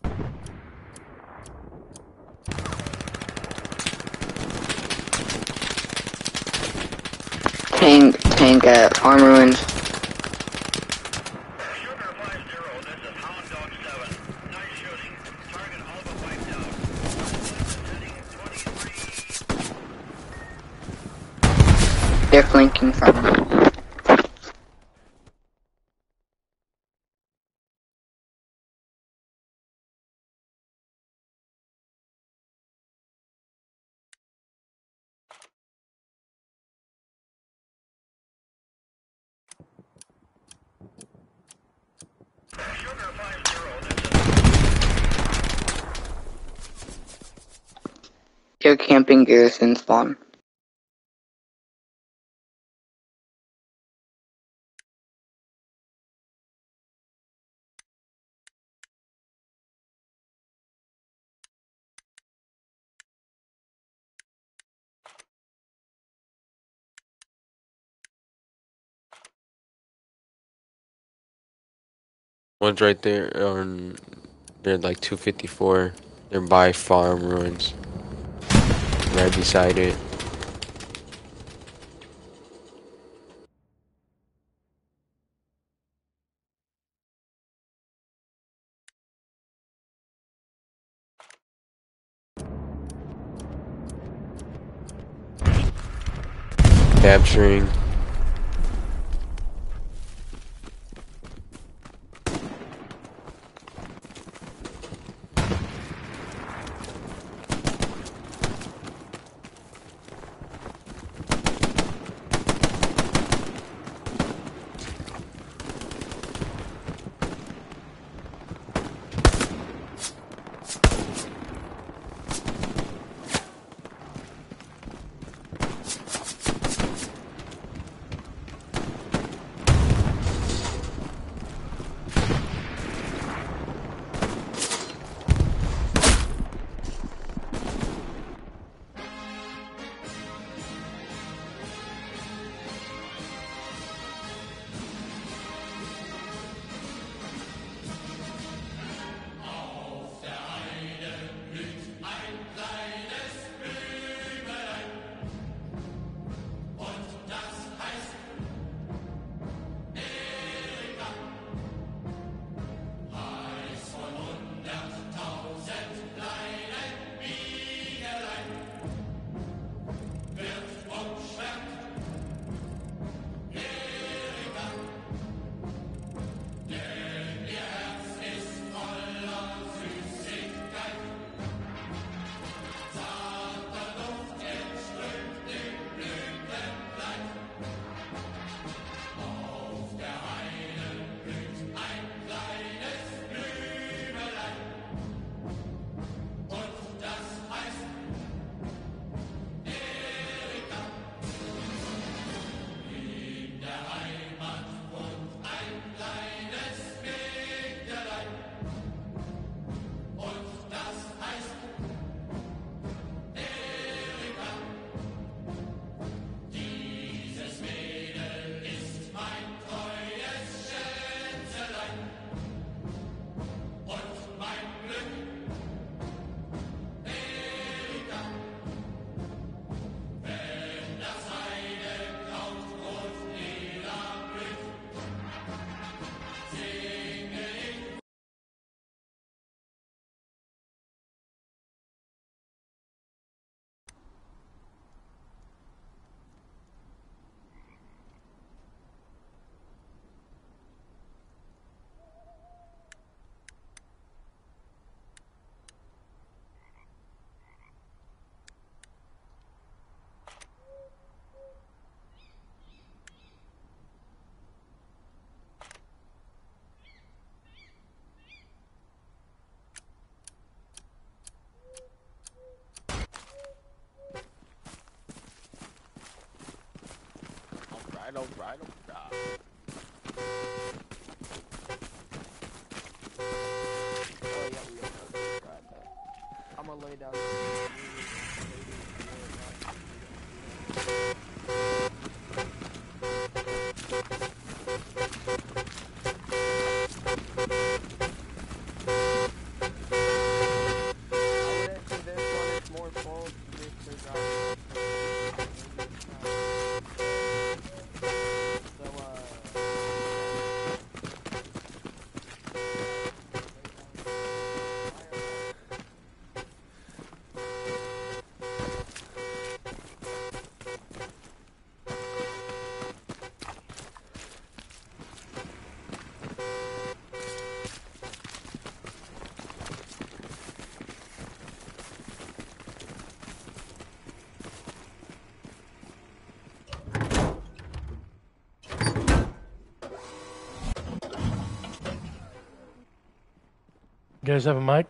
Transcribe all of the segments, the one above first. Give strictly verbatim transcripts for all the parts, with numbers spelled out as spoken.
Tank, tank at farm ruins. They're flanking from me. They're camping garrison spawn. One's right there on. They're like two fifty-four. They're by farm ruins. Right beside it. Capturing. You guys have a mic?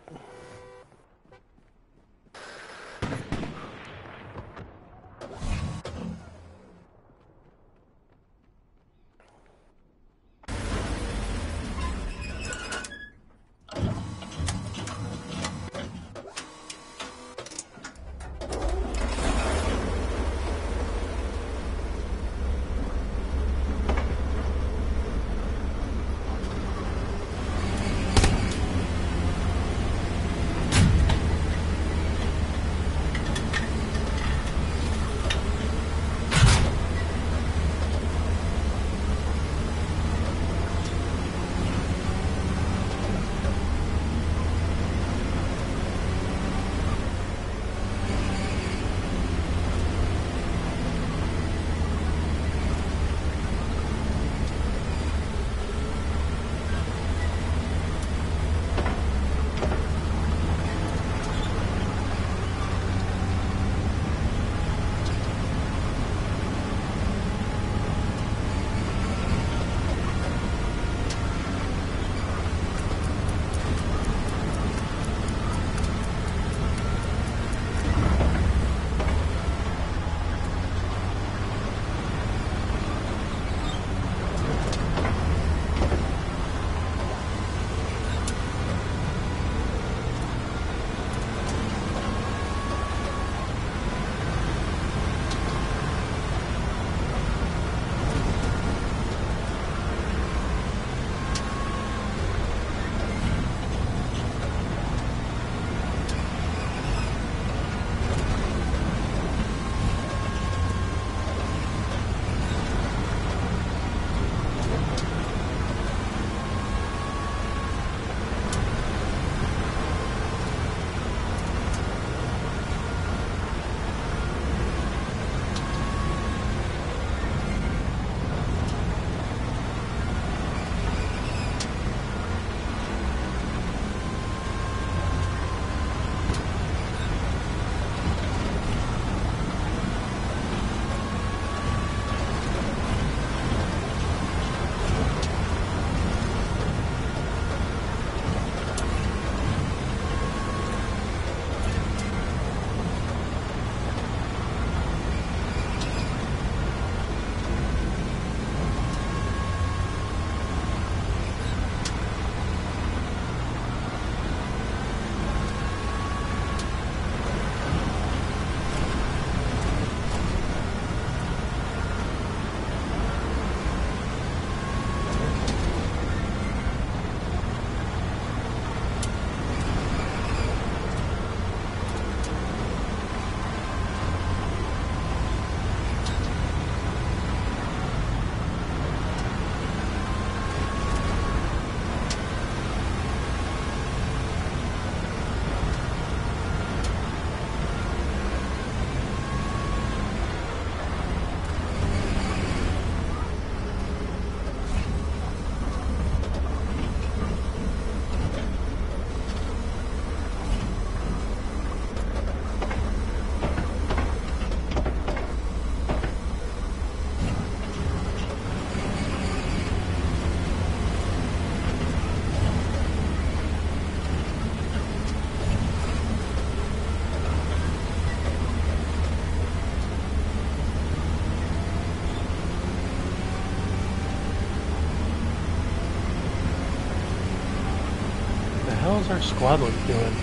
How's our squad look doing?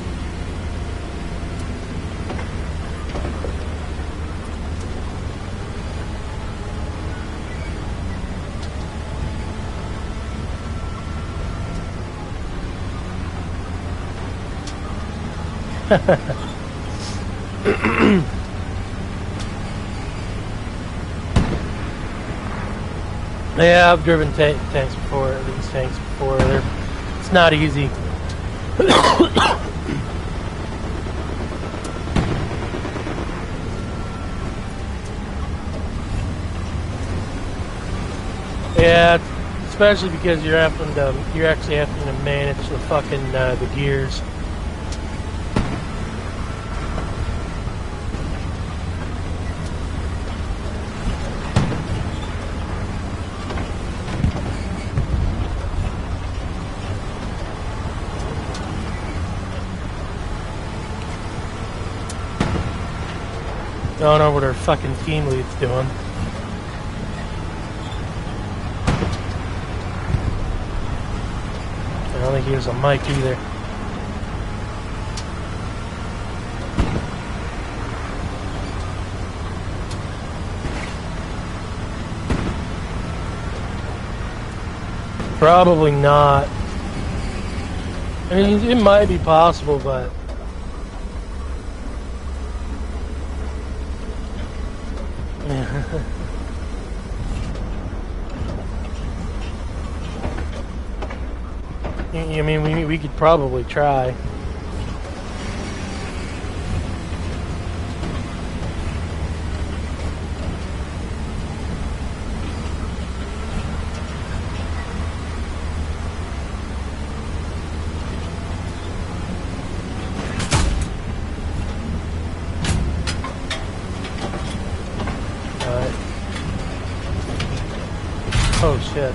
Yeah, I've driven ta tanks before, these tanks before. They're, it's not easy. Yeah, especially because you're having to, you're actually having to manage the fucking uh, the gears. Don't know what our fucking team lead's doing. I don't think he was a mic either. Probably not. I mean, it might be possible, but... I mean, we, we could probably try. Oh shit.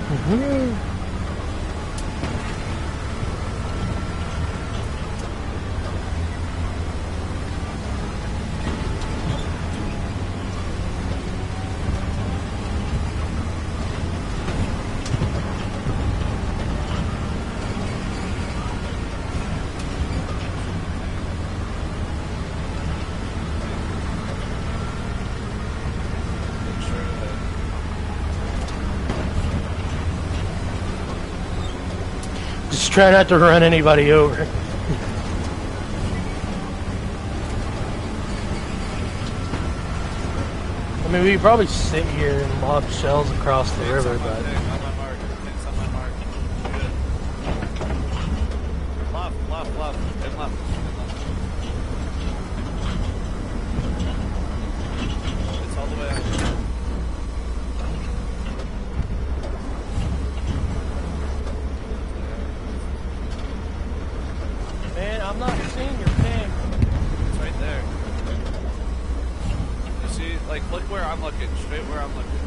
Just try not to run anybody over. I mean, we could probably sit here and lob shells across the river, but... Left, left, left, and left. It's all the way out. Man, I'm not seeing your ping. It's right there. You see, like, look where I'm looking, straight where I'm looking.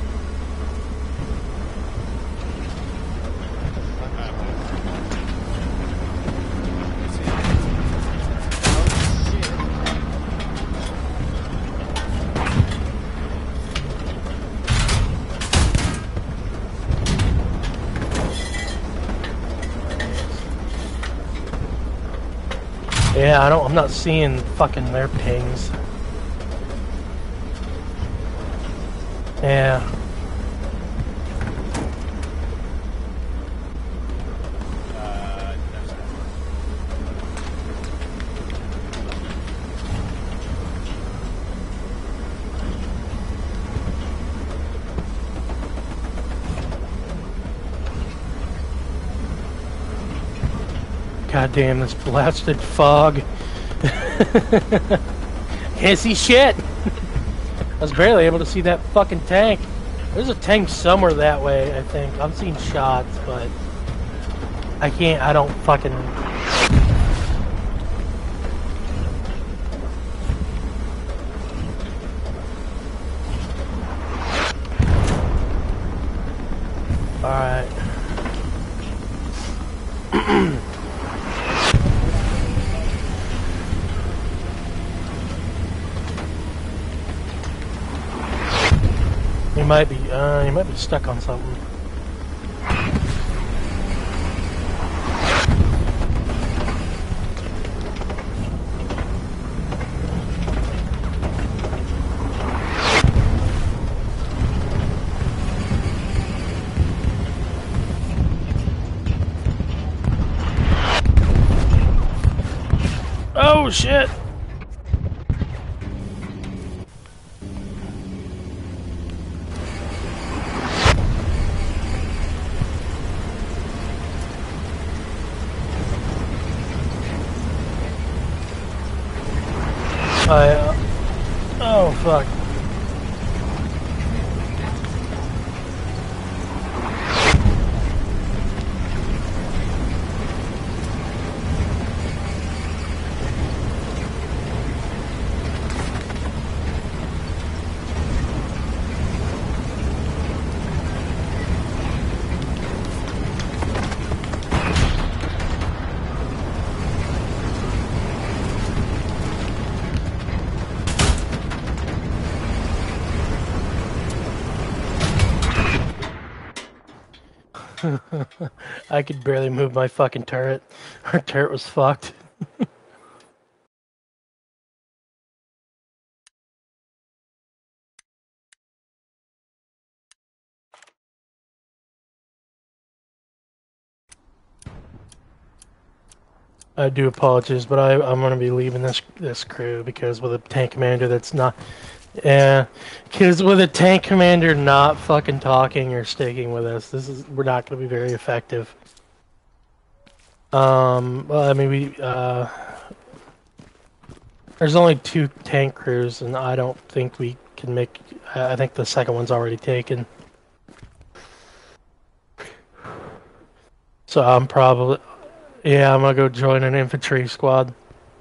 You see it? Oh, shit. Yeah, I don't. I'm not seeing fucking their pings. Yeah. Uh, that's right. God damn this blasted fog. Can't see shit. I was barely able to see that fucking tank. There's a tank somewhere that way, I think. I'm seeing shots, but I can't, I don't fucking... Alright. You might be, uh, you might be stuck on something. Oh shit! I, uh, oh fuck. I could barely move my fucking turret. Our turret was fucked. I do apologize, but I, I'm going to be leaving this this crew because with a tank commander that's not, yeah, because with a tank commander not fucking talking or sticking with us, this is we're not going to be very effective. Um, well, I mean we uh, there's only two tank crews, and I don't think we can make. I think the second one's already taken. So I'm probably, yeah, I'm gonna go join an infantry squad.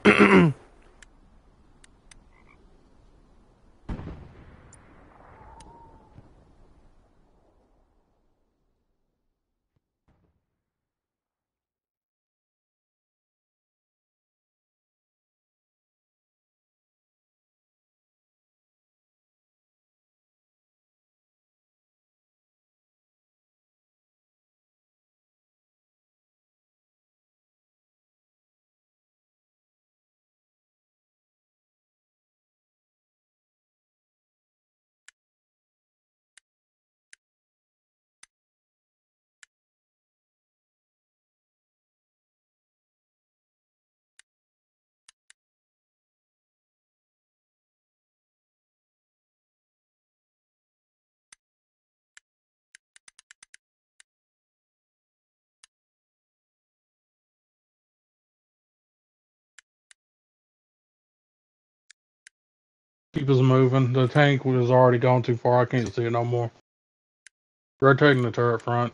Keep us moving. The tank was already gone too far. I can't see it no more. Rotating the turret front.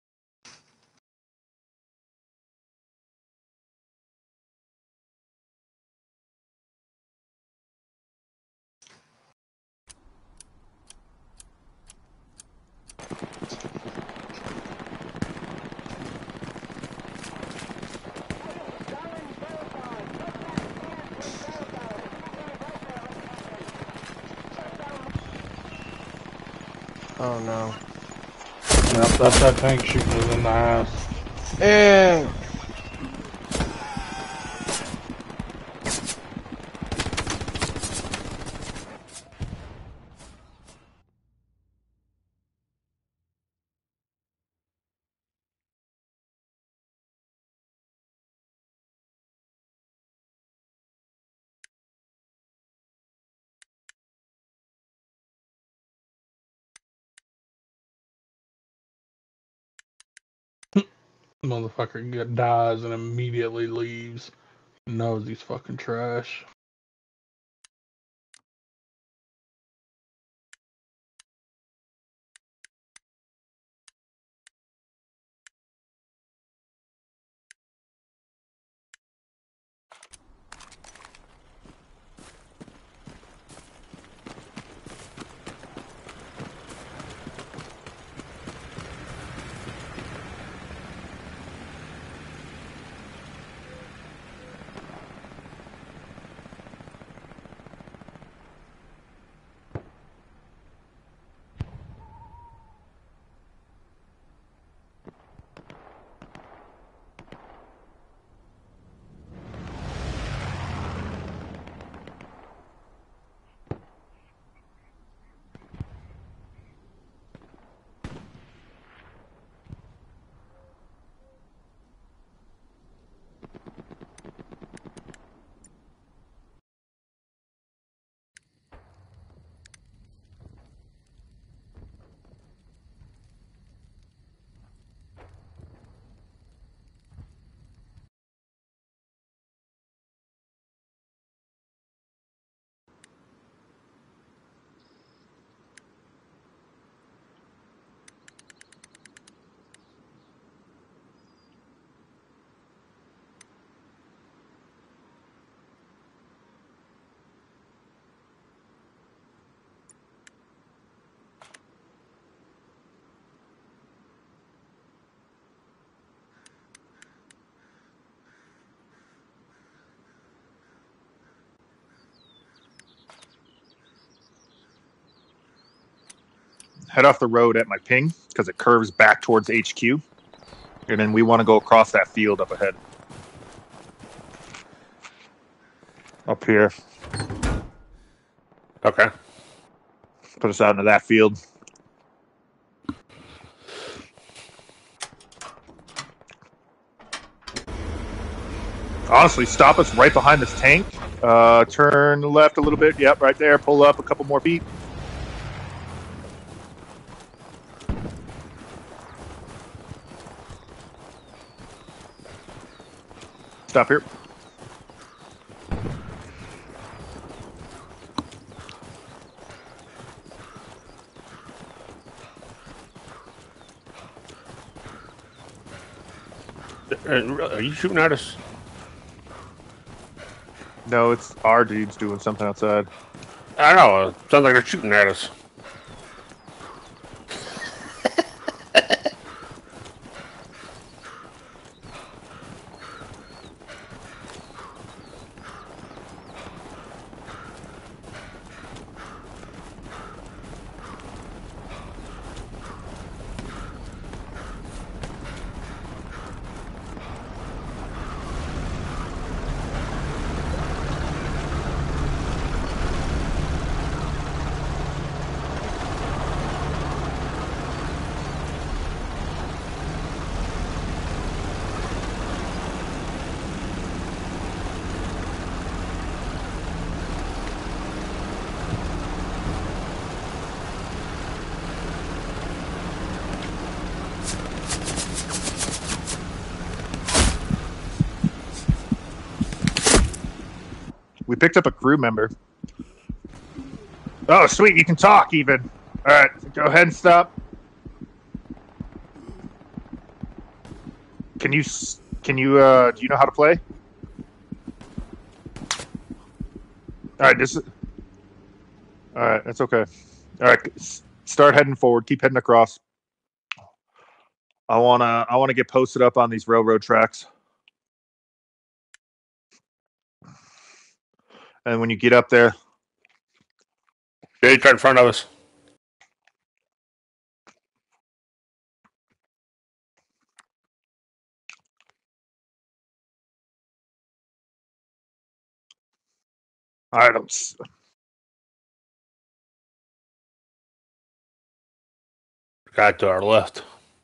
Oh no. Yep, that's that tank shooting us in the ass. Eh. Motherfucker get dies and immediately leaves. Knows he's fucking trash. Head off the road at my ping because it curves back towards H Q. And then we want to go across that field up ahead. Up here. Okay. Put us out into that field. Honestly, stop us right behind this tank. Uh, turn left a little bit. Yep, right there. Pull up a couple more feet. Stop here. Are you shooting at us? No, it's our dudes doing something outside. I know. It sounds like they're shooting at us. We picked up a crew member. Oh, sweet. You can talk even. All right. Go ahead and stop. Can you, can you, uh, do you know how to play? All right. This is, all right. That's okay. All right. Start heading forward. Keep heading across. I want to, I want to get posted up on these railroad tracks. And when you get up there, Yeah, he's right in front of us. all right, I'm, s- Guy to our left.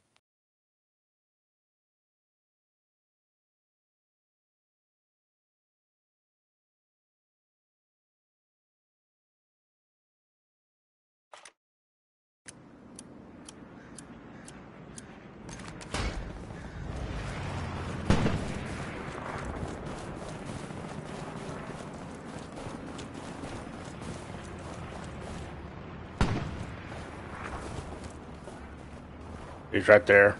He's right there.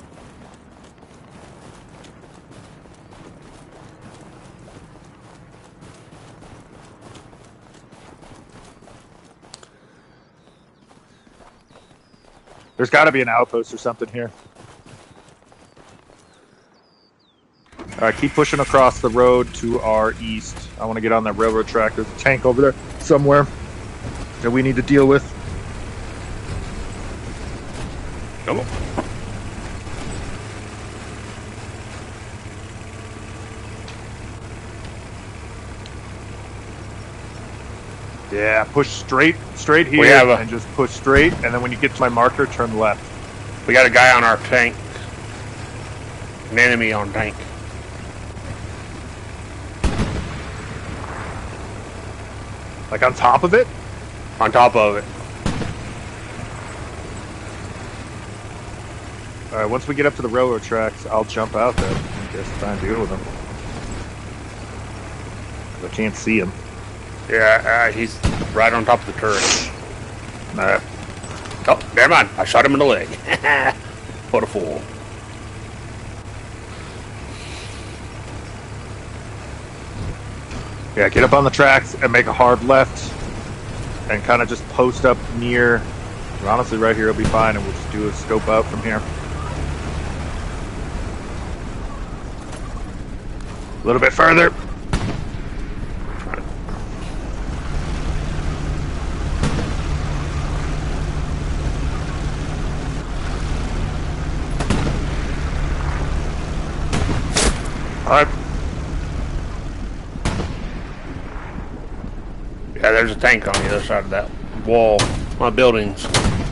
there's got to be an outpost or something here. All right, keep pushing across the road to our east. I want to get on that railroad track. There's a tank over there somewhere that we need to deal with. Come on. Yeah, push straight, straight here, We have a- and just push straight. And then when you get to my marker, turn left. We got a guy on our tank. An enemy on tank. Like on top of it. On top of it. All right, once we get up to the railroad tracks, I'll jump out there. I guess try and deal with him. I can't see him. Yeah, uh, he's right on top of the turret. Nah. Oh, never mind. I shot him in the leg. What a fool. Yeah, get up on the tracks and make a hard left, and kind of just post up near. Honestly, right here will be fine, and we'll just do a scope out from here. A little bit further. All right. Yeah, there's a tank on the other side of that wall. My buildings.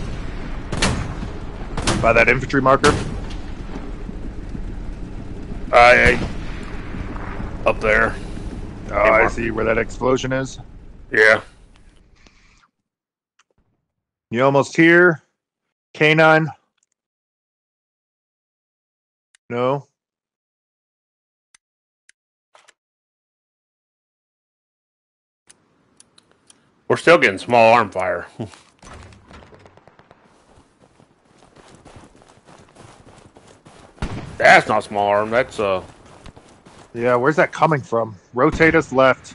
By that infantry marker. I up there. Oh, I see where that explosion is. Yeah. You almost here? K nine? No? We're still getting small arm fire. That's not small arm. That's uh. Yeah, where's that coming from? Rotate us left.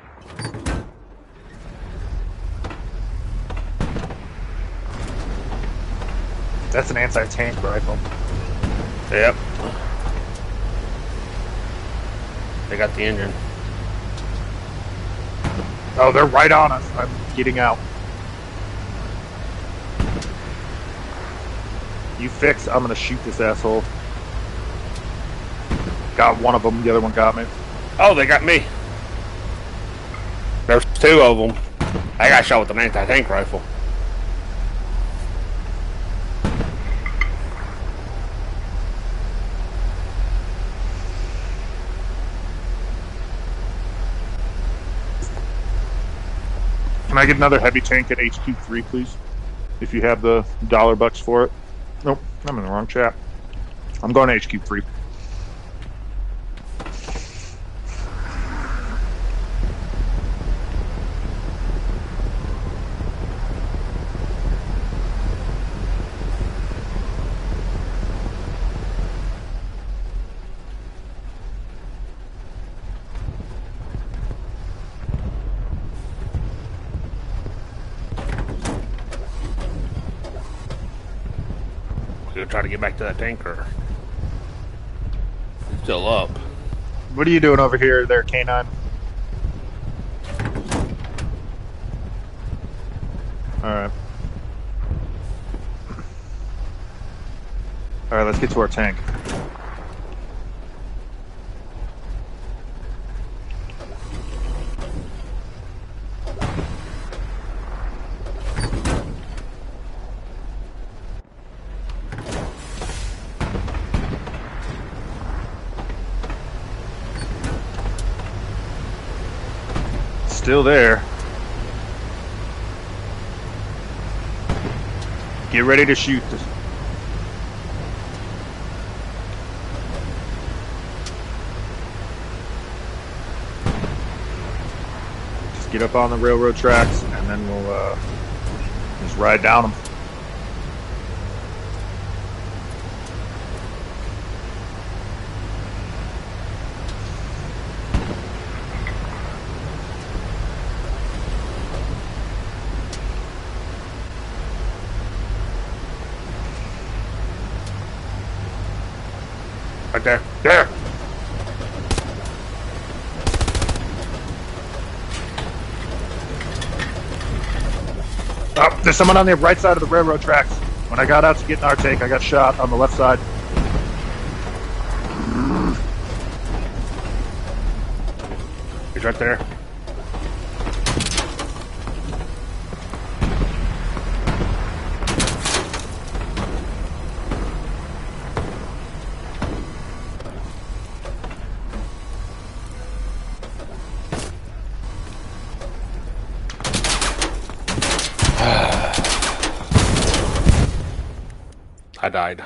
That's an anti-tank rifle. Yep. They got the engine. Oh, they're right on us. I'm getting out. You fix. I'm gonna shoot this asshole. Got one of them. The other one got me. Oh, they got me. There's two of them. I got shot with an anti-tank rifle. Can I get another heavy tank at H Q three, please? If you have the dollar bucks for it. Nope, I'm in the wrong chat. I'm going to H Q three. We're gonna try to get back to that tanker. It's still up. What are you doing over here, there, K nine? Alright. Alright, let's get to our tank. Still there. Get ready to shoot this. Just get up on the railroad tracks and then we'll uh, just ride down them. Right there. There! Oh, there's someone on the right side of the railroad tracks. When I got out to get in our tank, I got shot on the left side. He's right there. I died.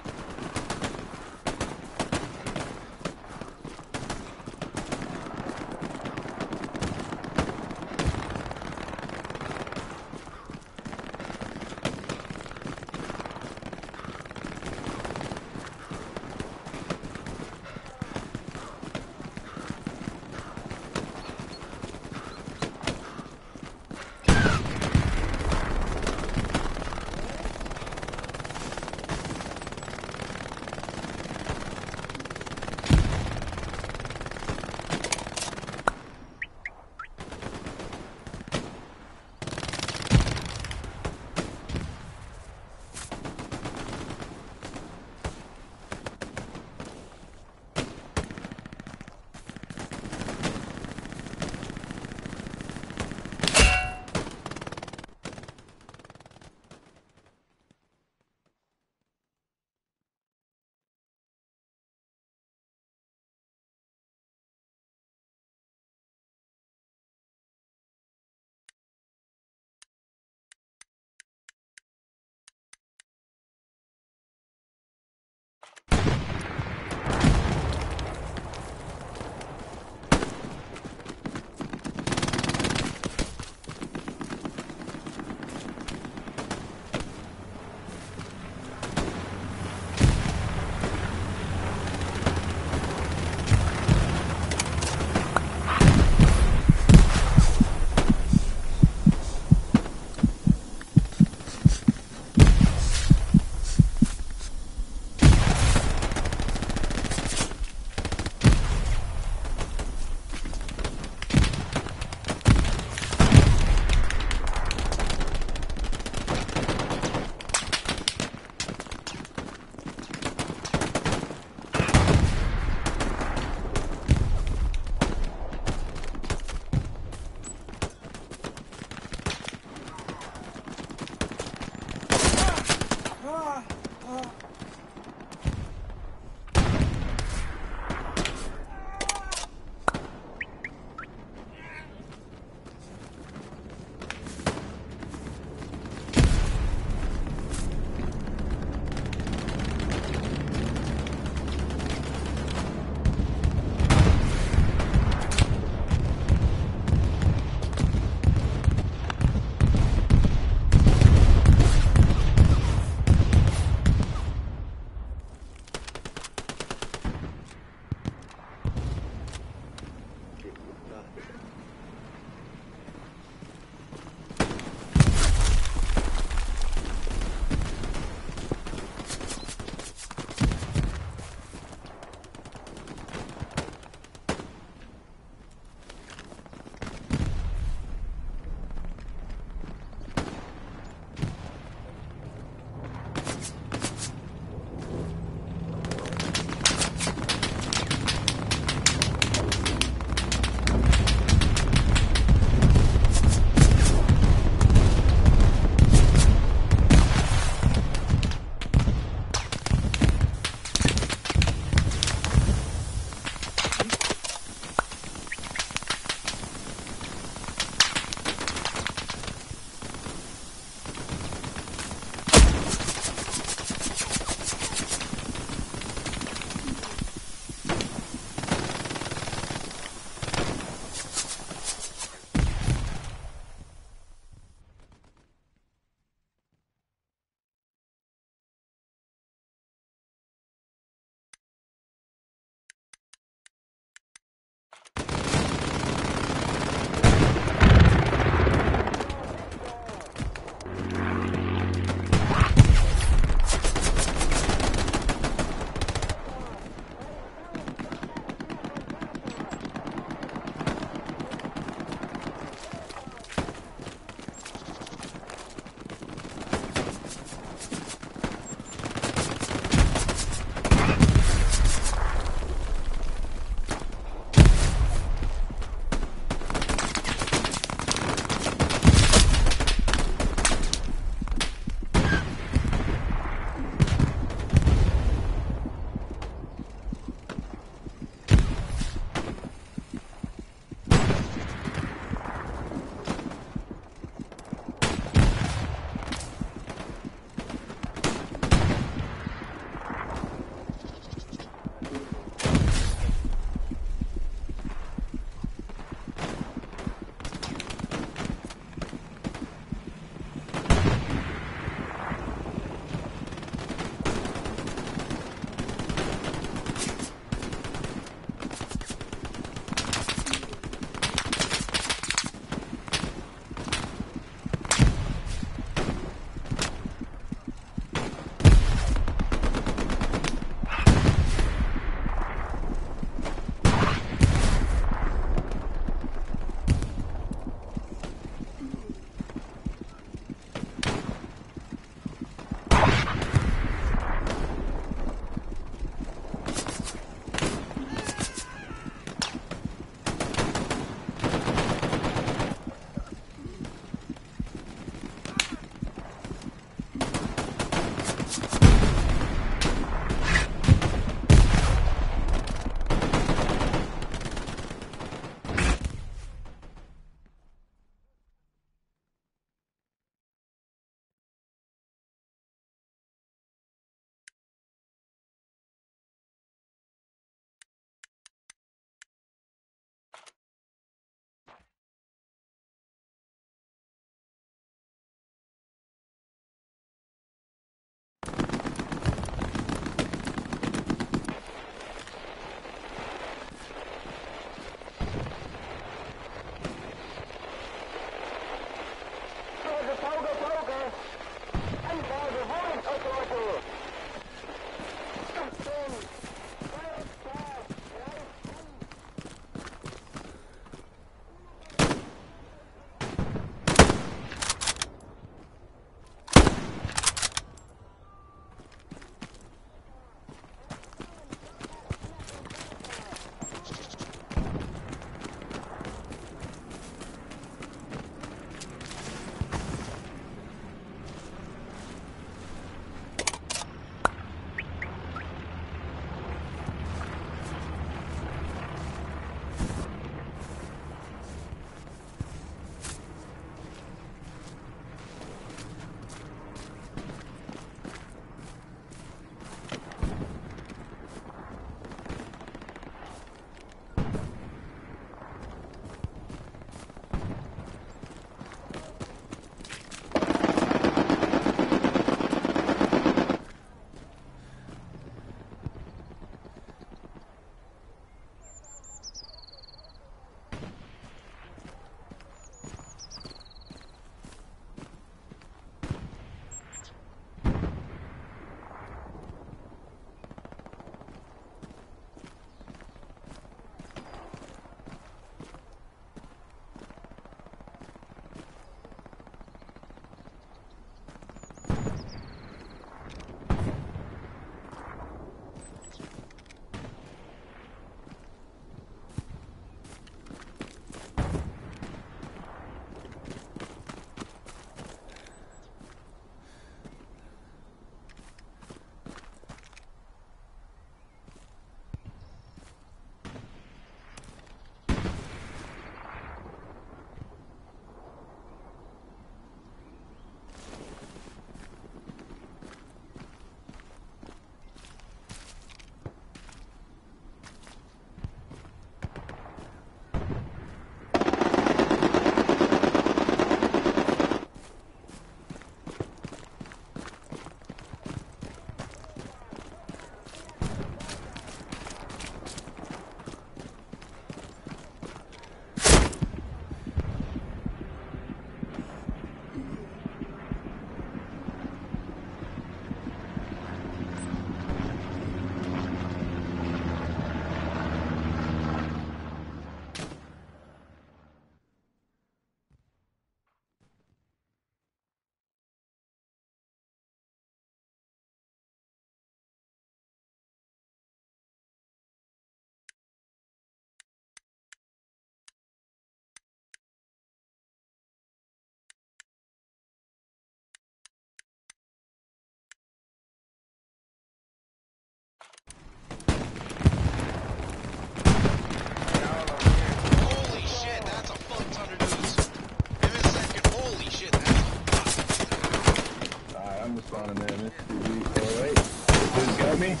I'm spawning in. It's three, four, eight. Who's got me?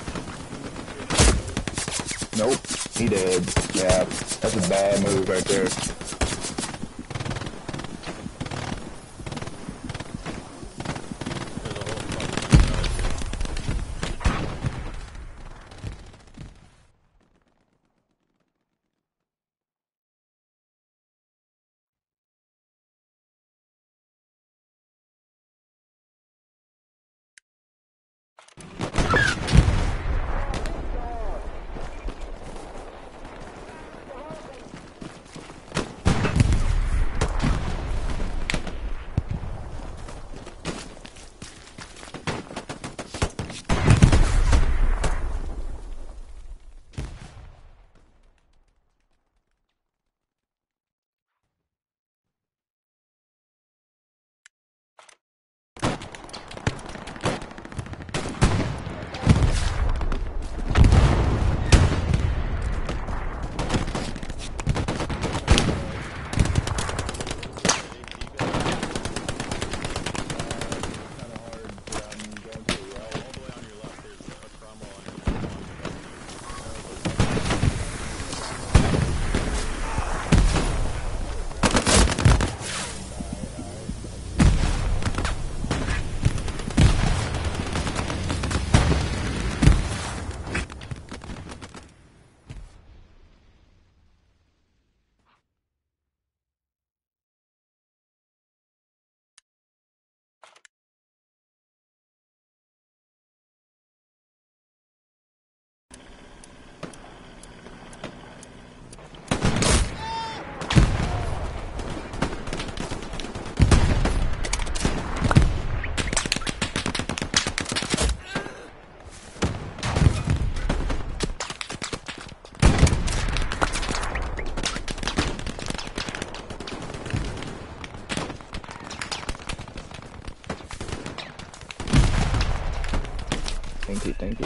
Nope. He did. Yeah. That's a bad move right there. Thank you, thank you.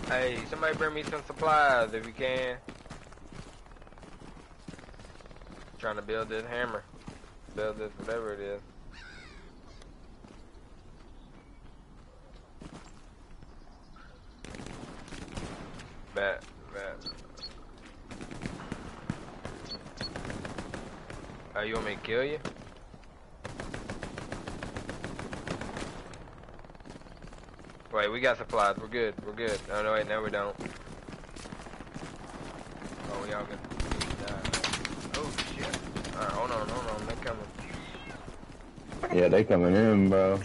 Hey, somebody bring me some supplies if you can. Trying to build this hammer. Build this whatever it is. Bet, bet. Oh, you want me to kill you? Wait, we got supplies. We're good. We're good. Oh, no, wait, no, we don't. Oh, we all good. Uh, oh, shit. Alright, hold on, hold on. They're coming. Yeah, they coming in, bro.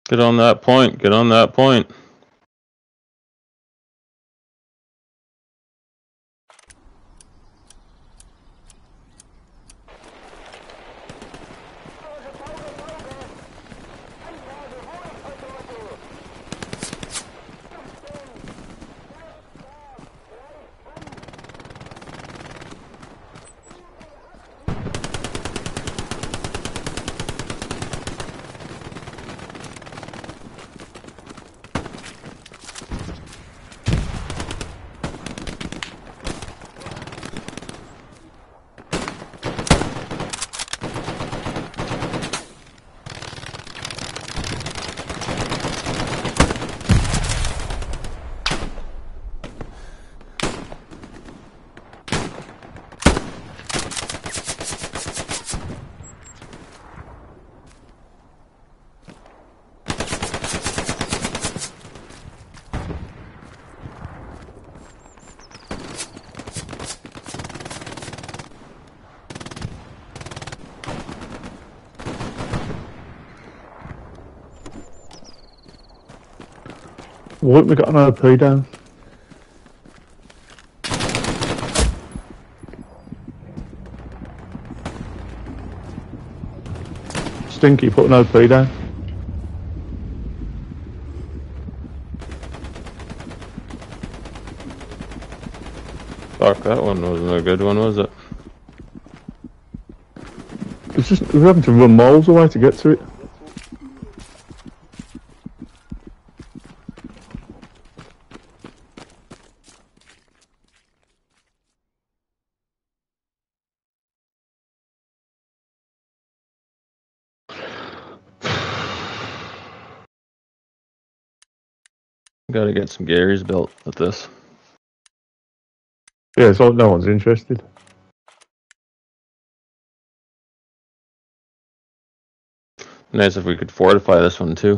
Get on that point. Get on that point. What, we got an O P down? Stinky, put an O P down. Fuck, that one wasn't a good one, was it? It's just, we're having to run miles away to get to it. Gotta get some Garys built with this. Yeah, so no one's interested. Nice if we could fortify this one too.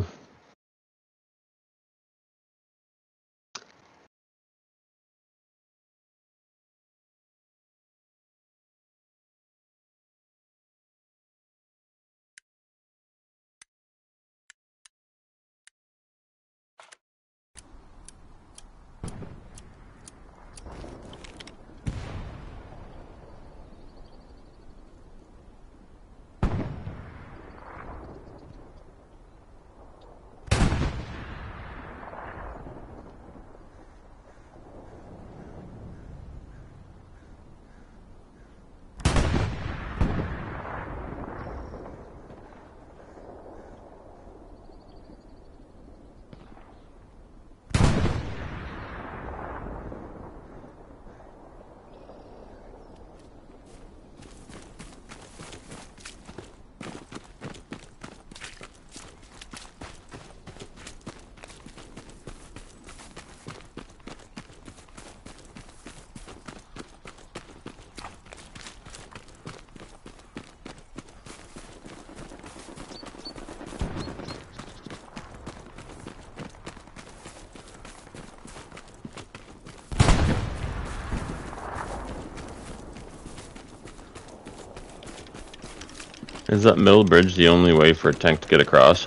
Is that middle bridge the only way for a tank to get across?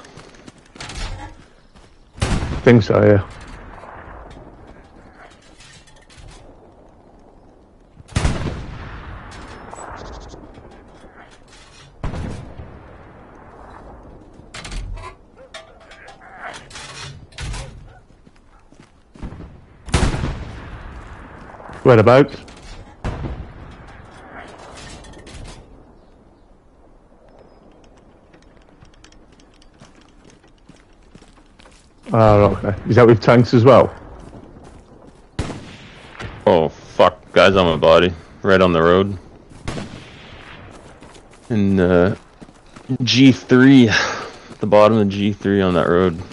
I think so, yeah. Whereabouts? Oh, okay. Is that with tanks as well? Oh, fuck. Guys on my body. Right on the road. In uh, G three. The bottom of G three on that road.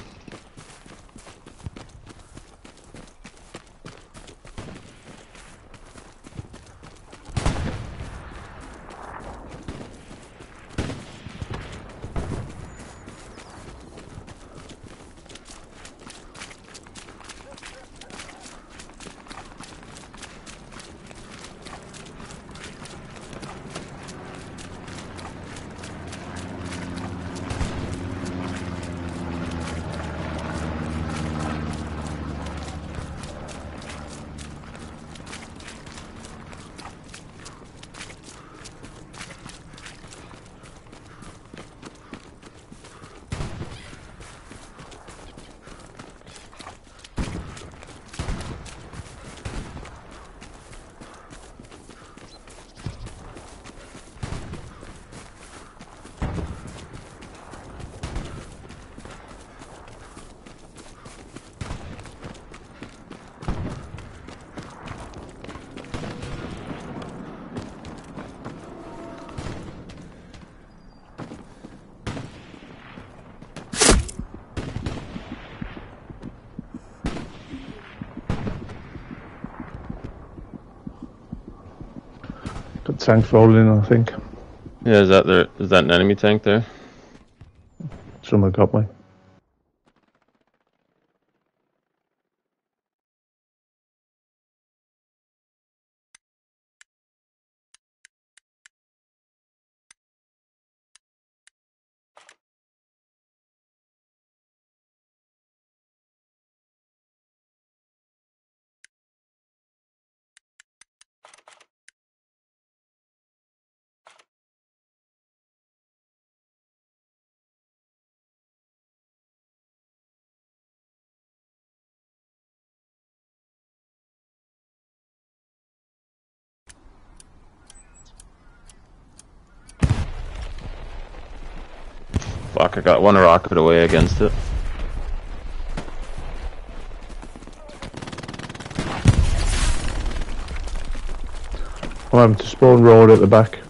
tank's rolling in, I think. Yeah, is that there? Is that an enemy tank there? Someone got me. Fuck, I got one rocket away against it. I'm having to spawn road at the back.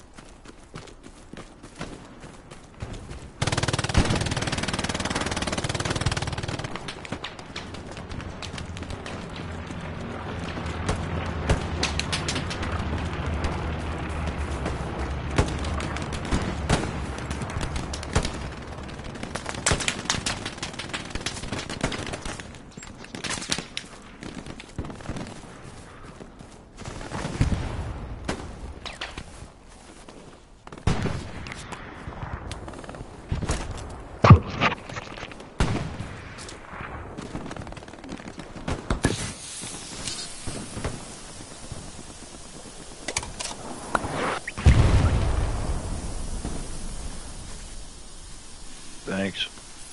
Thanks.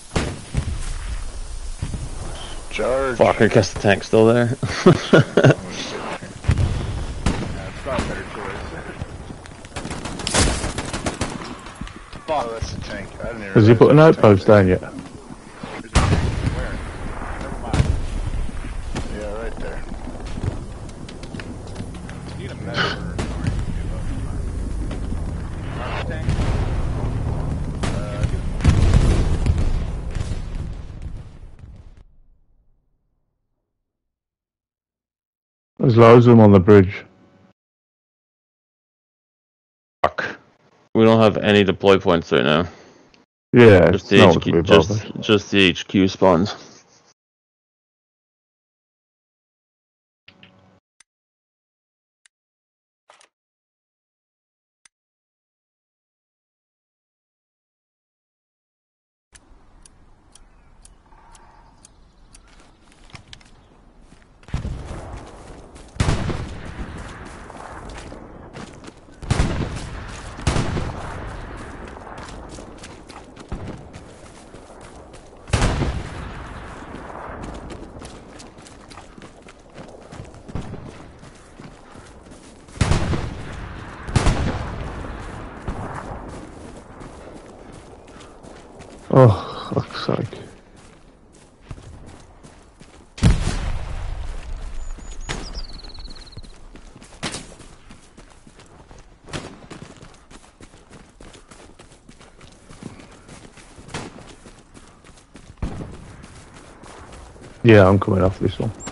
Charge. Fuck, I guess the tank's still there. Yeah, it's not a better choice. Fuck, oh, that's a tank. I didn't even Has he realize put an there was a outpost tank down yet? there. There's a tank. Where? Never mind. Yeah, right there. Need a medic or armor tank? Uh, There's loads of them on the bridge. Fuck. We don't have any deploy points right now. Yeah, Just it's the not H Q. to be Just, bothered. just the H Q spawns. Oh, fuck's sake. Yeah, I'm coming off this one.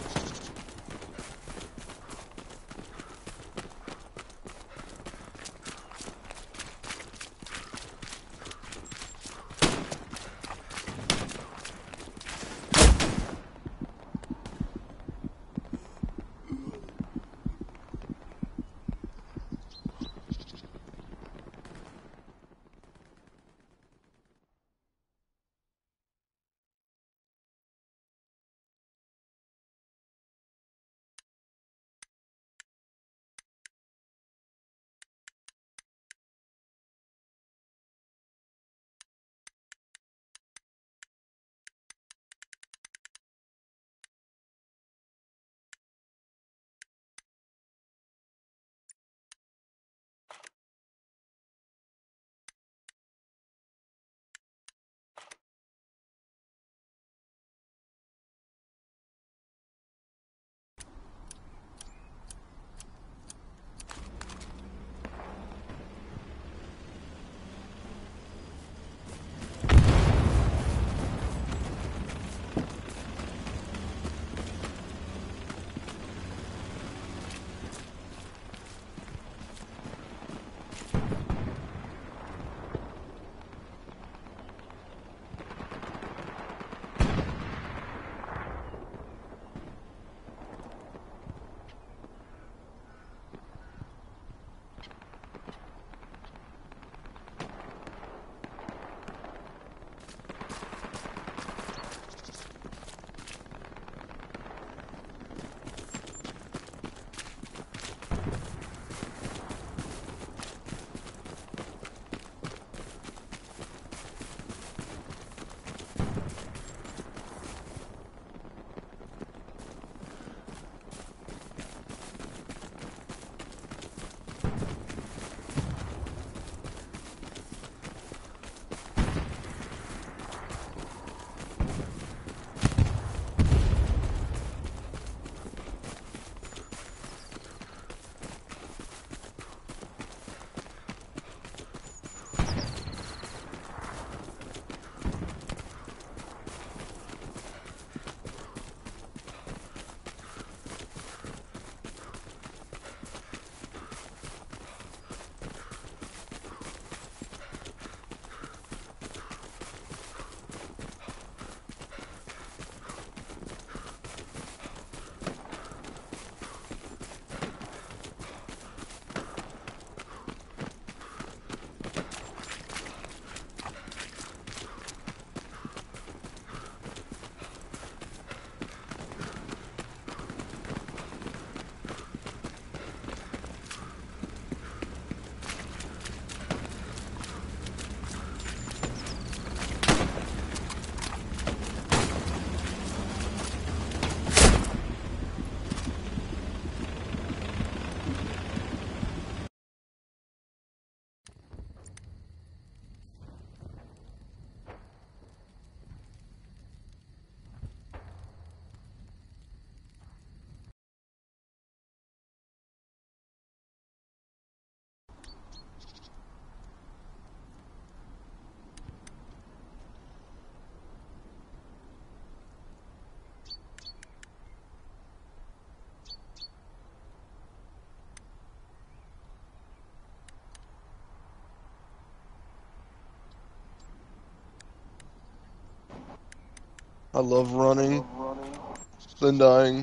I love running. Then dying.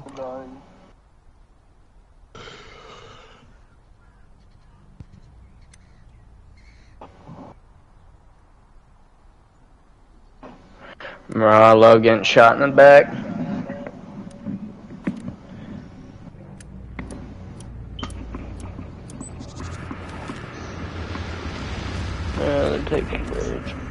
Bro, I love getting shot in the back. Yeah, they're taking bridge.